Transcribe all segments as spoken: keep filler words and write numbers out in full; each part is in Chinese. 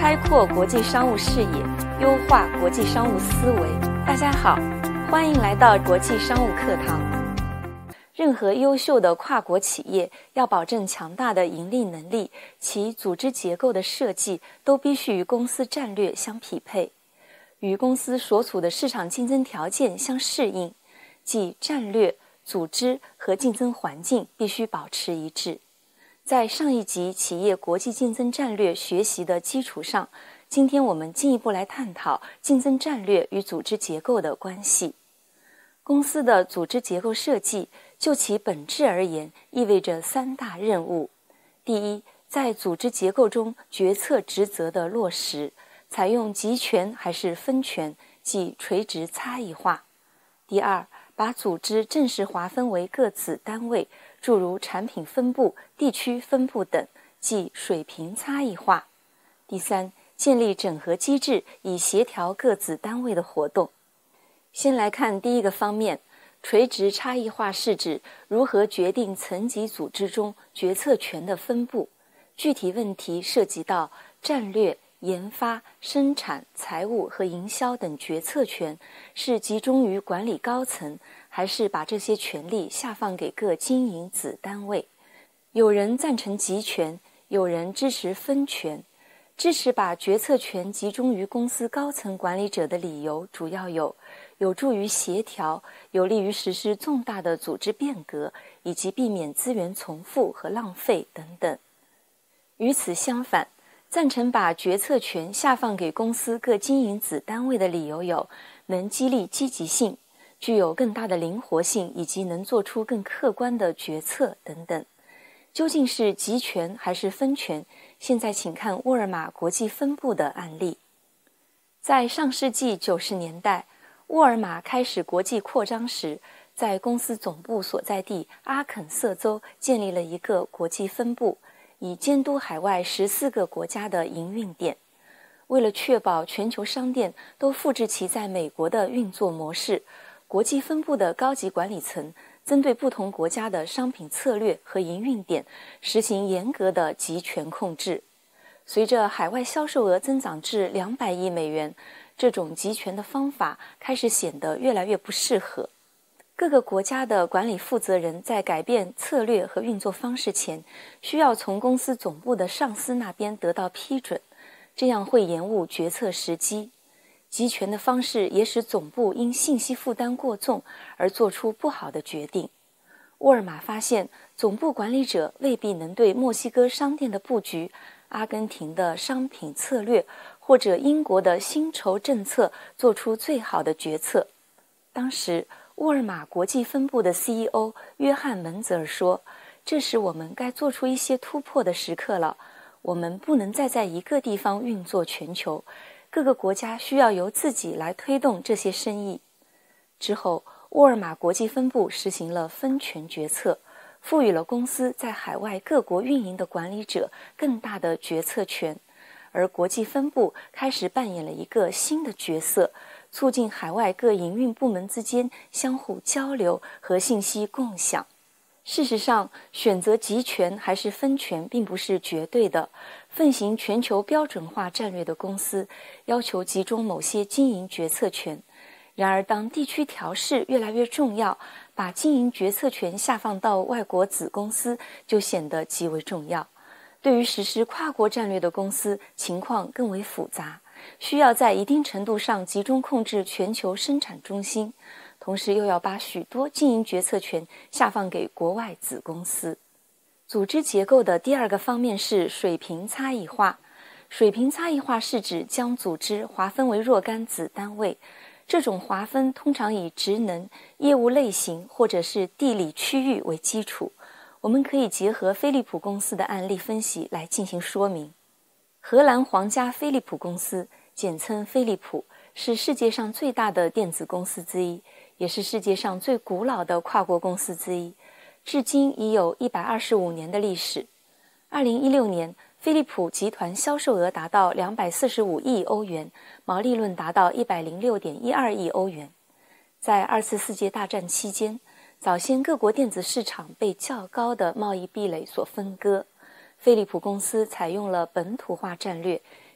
开阔国际商务视野，优化国际商务思维。大家好，欢迎来到国际商务课堂。任何优秀的跨国企业要保证强大的盈利能力，其组织结构的设计都必须与公司战略相匹配，与公司所处的市场竞争条件相适应，即战略、组织和竞争环境必须保持一致。在上一集企业国际竞争战略学习的基础上，今天我们进一步来探讨竞争战略与组织结构的关系。公司的组织结构设计就其本质而言，意味着三大任务。第一，在组织结构中决策职责的落实，采用集权还是分权，即垂直差异化。第二，把组织正式划分为各子单位，诸如产品分部、地区分部等，即水平差异化。第三，建立整合机制，以协调各子单位的活动。先来看第一个方面，垂直差异化是指如何决定层级组织中决策权的分布。具体问题涉及到战略、研发、生产、财务和营销等决策权是集中于管理高层，还是把这些权力下放给各经营子单位。有人赞成集权，有人支持分权。支持把决策权集中于公司高层管理者的理由主要有：有助于协调，有利于实施重大的组织变革，以及避免资源重复和浪费等等。与此相反，赞成把决策权下放给公司各经营子单位的理由有：能激励积极性，具有更大的灵活性，以及能做出更客观的决策等等。究竟是集权还是分权？现在请看沃尔玛国际分部的案例。在上世纪九十年代，沃尔玛开始国际扩张时，在公司总部所在地阿肯色州建立了一个国际分部，以监督海外十四个国家的营运点。为了确保全球商店都复制其在美国的运作模式，国际分部的高级管理层针对不同国家的商品策略和营运点实行严格的集权控制。随着海外销售额增长至两百亿美元，这种集权的方法开始显得越来越不适合。各个国家的管理负责人在改变策略和运作方式前，需要从公司总部的上司那边得到批准，这样会延误决策时机。集权的方式也使总部因信息负担过重而做出不好的决定。沃尔玛发现，总部管理者未必能对墨西哥商店的布局、阿根廷的商品策略或者英国的薪酬政策做出最好的决策。当时，沃尔玛国际分部的 C E O 约翰·门泽尔说：“这时我们该做出一些突破的时刻了。我们不能再在一个地方运作全球。各个国家需要由自己来推动这些生意。”之后，沃尔玛国际分部实行了分权决策，赋予了公司在海外各国运营的管理者更大的决策权，而国际分部开始扮演了一个新的角色，促进海外各营运部门之间相互交流和信息共享。事实上，选择集权还是分权并不是绝对的。奉行全球标准化战略的公司要求集中某些经营决策权，然而当地区调试越来越重要，把经营决策权下放到外国子公司就显得极为重要。对于实施跨国战略的公司，情况更为复杂，需要在一定程度上集中控制全球生产中心，同时又要把许多经营决策权下放给国外子公司。组织结构的第二个方面是水平差异化。水平差异化是指将组织划分为若干子单位，这种划分通常以职能、业务类型或者是地理区域为基础。我们可以结合飞利浦公司的案例分析来进行说明。荷兰皇家飞利浦公司，简称飞利浦，是世界上最大的电子公司之一，也是世界上最古老的跨国公司之一，至今已有一百二十五年的历史。二零一六年，飞利浦集团销售额达到两百四十五亿欧元，毛利润达到一百零六点一二亿欧元。在二次世界大战期间，早先各国电子市场被较高的贸易壁垒所分割，飞利浦公司采用了本土化战略，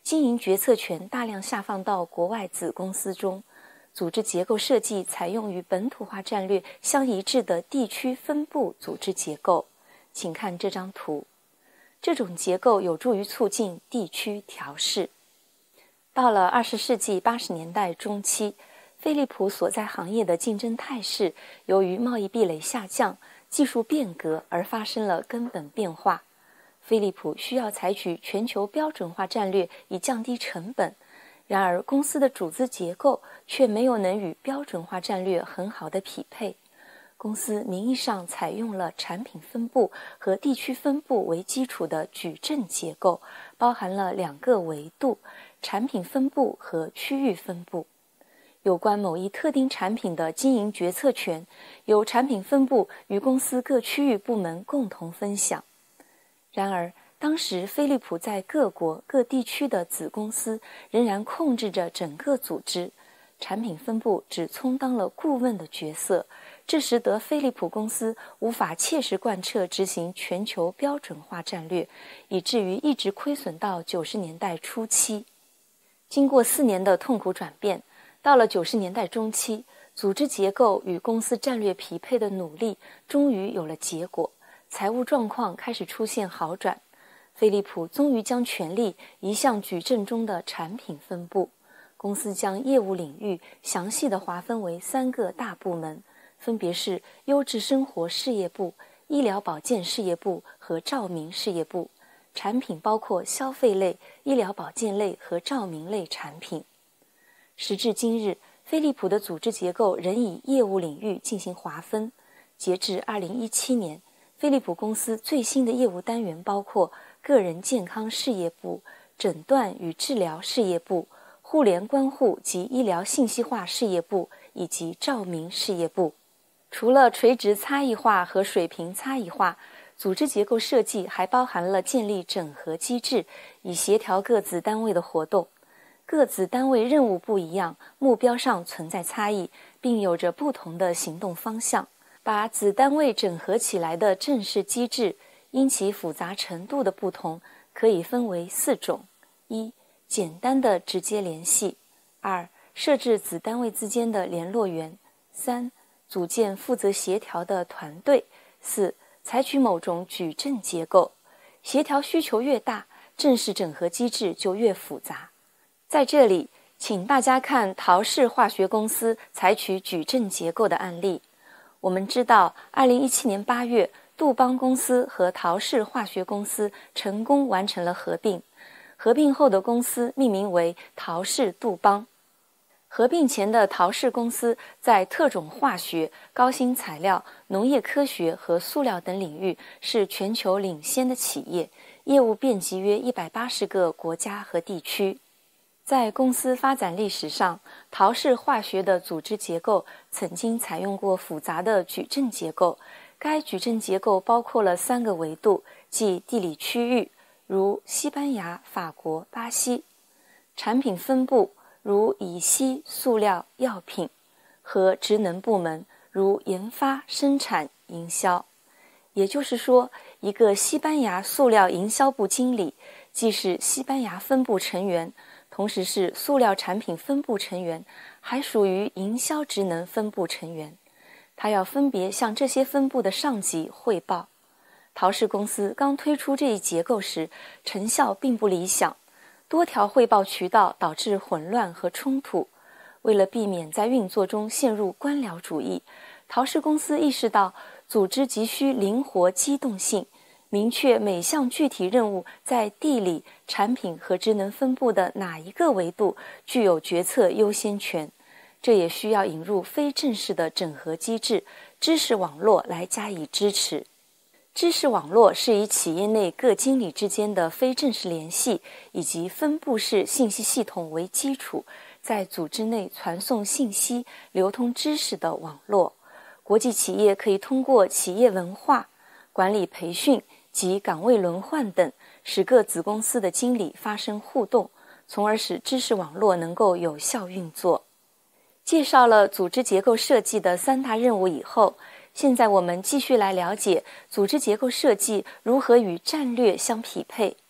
经营决策权大量下放到国外子公司中，组织结构设计采用与本土化战略相一致的地区分布组织结构。请看这张图，这种结构有助于促进地区调试。到了二十世纪八十年代中期，飞利浦所在行业的竞争态势由于贸易壁垒下降、技术变革而发生了根本变化。飞利浦需要采取全球标准化战略以降低成本，然而公司的组织结构却没有能与标准化战略很好的匹配。公司名义上采用了产品分布和地区分布为基础的矩阵结构，包含了两个维度：产品分布和区域分布。有关某一特定产品的经营决策权，由产品分部与公司各区域部门共同分享。然而，当时飞利浦在各国各地区的子公司仍然控制着整个组织，产品分部只充当了顾问的角色，这使得飞利浦公司无法切实贯彻执行全球标准化战略，以至于一直亏损到九十年代初期。经过四年的痛苦转变，到了九十年代中期，组织结构与公司战略匹配的努力终于有了结果，财务状况开始出现好转。飞利浦终于将权力移向矩阵中的产品分部，公司将业务领域详细地划分为三个大部门，分别是优质生活事业部、医疗保健事业部和照明事业部。产品包括消费类、医疗保健类和照明类产品。时至今日，飞利浦的组织结构仍以业务领域进行划分。截至二零一七年，飞利浦公司最新的业务单元包括个人健康事业部、诊断与治疗事业部、互联关护及医疗信息化事业部以及照明事业部。除了垂直差异化和水平差异化，组织结构设计还包含了建立整合机制，以协调各子单位的活动。各子单位任务不一样，目标上存在差异，并有着不同的行动方向。把子单位整合起来的正式机制，因其复杂程度的不同，可以分为四种：一、简单的直接联系；二、设置子单位之间的联络员；三、组建负责协调的团队；四、采取某种矩阵结构。协调需求越大，正式整合机制就越复杂。在这里，请大家看陶氏化学公司采取矩阵结构的案例。我们知道，二零一七年八月，杜邦公司和陶氏化学公司成功完成了合并。合并后的公司命名为陶氏杜邦。合并前的陶氏公司在特种化学、高新材料、农业科学和塑料等领域是全球领先的企业，业务遍及约一百八十个国家和地区。在公司发展历史上，陶氏化学的组织结构曾经采用过复杂的矩阵结构。该矩阵结构包括了三个维度，即地理区域，如西班牙、法国、巴西；产品分布，如乙烯、塑料、药品；和职能部门，如研发、生产、营销。也就是说，一个西班牙塑料营销部经理既是西班牙分部成员，同时是塑料产品分部成员，还属于营销职能分部成员。他要分别向这些分部的上级汇报。陶氏公司刚推出这一结构时，成效并不理想，多条汇报渠道导致混乱和冲突。为了避免在运作中陷入官僚主义，陶氏公司意识到组织急需灵活机动性，明确每项具体任务在地理、产品和职能分布的哪一个维度具有决策优先权。这也需要引入非正式的整合机制、知识网络来加以支持。知识网络是以企业内各经理之间的非正式联系以及分布式信息系统为基础，在组织内传送信息、流通知识的网络。国际企业可以通过企业文化、管理培训及岗位轮换等，使各子公司的经理发生互动，从而使知识网络能够有效运作。介绍了组织结构设计的三大任务以后，现在我们继续来了解组织结构设计如何与战略相匹配。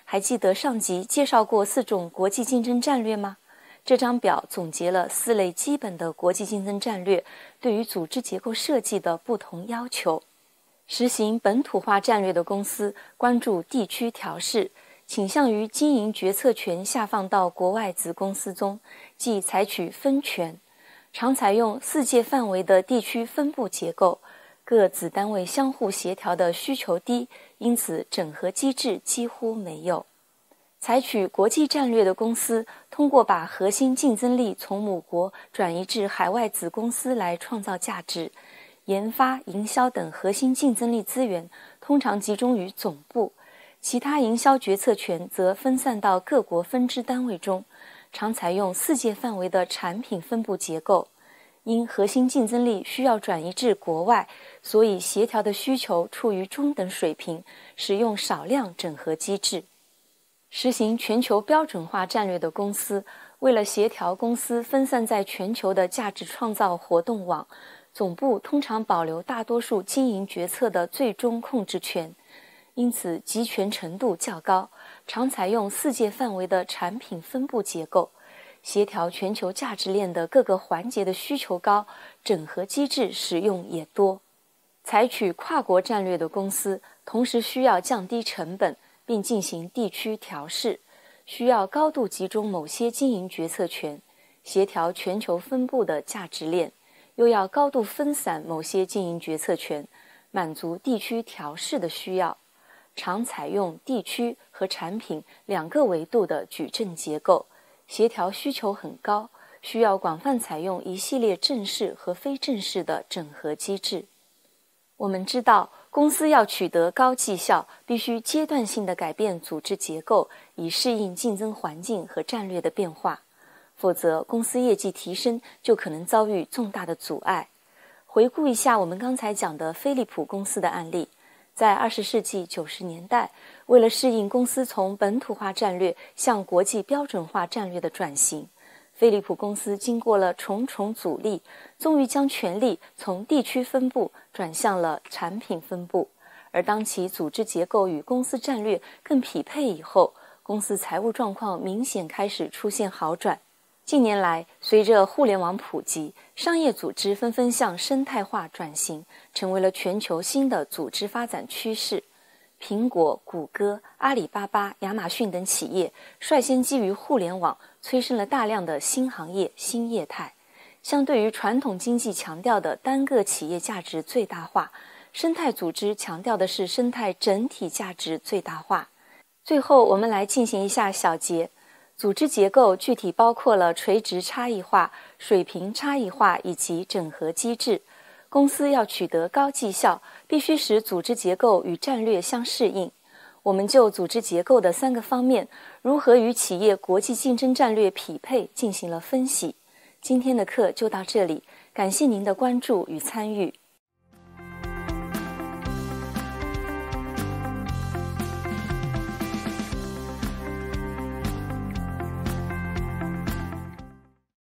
还记得上集介绍过四种国际竞争战略吗？这张表总结了四类基本的国际竞争战略对于组织结构设计的不同要求。实行本土化战略的公司关注地区调试，倾向于经营决策权下放到国外子公司中，即采取分权，常采用世界范围的地区分部结构，各子单位相互协调的需求低，因此整合机制几乎没有。采取国际战略的公司通过把核心竞争力从母国转移至海外子公司来创造价值，研发、营销等核心竞争力资源通常集中于总部，其他营销决策权则分散到各国分支单位中，常采用世界范围的产品分布结构。因核心竞争力需要转移至国外，所以协调的需求处于中等水平，使用少量整合机制。实行全球标准化战略的公司，为了协调公司分散在全球的价值创造活动网，总部通常保留大多数经营决策的最终控制权，因此集权程度较高，常采用世界范围的产品分布结构。协调全球价值链的各个环节的需求高，整合机制使用也多。采取跨国战略的公司，同时需要降低成本，并进行地区调试，需要高度集中某些经营决策权，协调全球分布的价值链，又要高度分散某些经营决策权，满足地区调试的需要。常采用地区和产品两个维度的矩阵结构，协调需求很高，需要广泛采用一系列正式和非正式的整合机制。我们知道，公司要取得高绩效，必须阶段性地改变组织结构，以适应竞争环境和战略的变化，否则公司业绩提升就可能遭遇重大的阻碍。回顾一下我们刚才讲的飞利浦公司的案例，在二十世纪九十年代，为了适应公司从本土化战略向国际标准化战略的转型，飞利浦公司经过了重重阻力，终于将权力从地区分布转向了产品分布。而当其组织结构与公司战略更匹配以后，公司财务状况明显开始出现好转。近年来，随着互联网普及，商业组织纷纷向生态化转型，成为了全球新的组织发展趋势。苹果、谷歌、阿里巴巴、亚马逊等企业率先基于互联网，催生了大量的新行业、新业态。相对于传统经济强调的单个企业价值最大化，生态组织强调的是生态整体价值最大化。最后，我们来进行一下小结。组织结构具体包括了垂直差异化、水平差异化以及整合机制。公司要取得高绩效，必须使组织结构与战略相适应。我们就组织结构的三个方面，如何与企业国际竞争战略匹配进行了分析。今天的课就到这里，感谢您的关注与参与。